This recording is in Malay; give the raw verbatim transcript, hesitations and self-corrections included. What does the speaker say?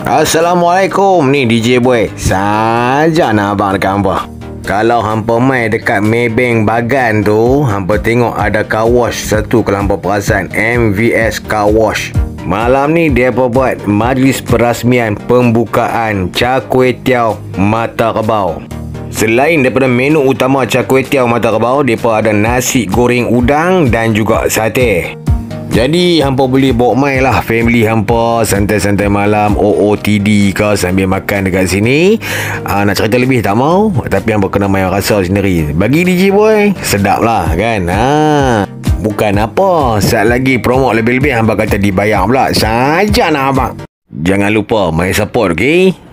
Assalamualaikum, ni D J Boy. Saja nak abang dekat hampa. Kalau hampa mai dekat Maybank Bagan tu, hampa tengok ada car wash satu kalau hampa perasan, M V S Car Wash. Malam ni dia apa buat majlis perasmian pembukaan Char Kway Teow Mata Kebau. Selain daripada menu utama Char Kway Teow Mata Kebau, depa ada nasi goreng udang dan juga sate. Jadi hampa boleh bawa mai lah family hampa santai-santai malam O O T D ke sambil makan dekat sini. Aa, nak cerita lebih tak mau, tapi hampa kena main rasa sendiri. Bagi D J Boy sedap lah kan. Ha. Bukan apa, saat lagi promo lebih-lebih hampa kata dibayar pula. Saja nak abang. Jangan lupa main support, okey?